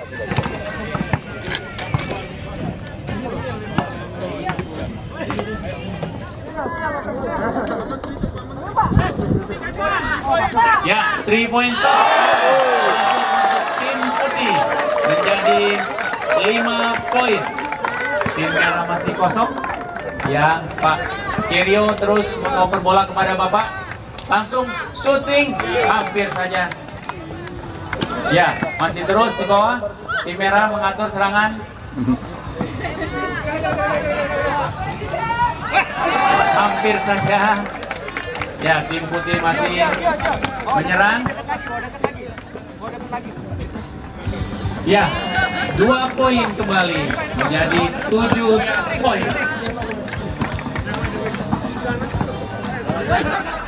Ya, 3 point shot tim putih menjadi 5 poin. Tim merah masih kosong. Ya, Pak Cerio terus mengoper bola kepada Bapak. Langsung shooting, hampir saja. Ya, masih terus di bawah. Tim merah mengatur serangan. Hampir saja. Ya, tim putih masih menyerang. Ya, 2 poin kembali menjadi 7 poin.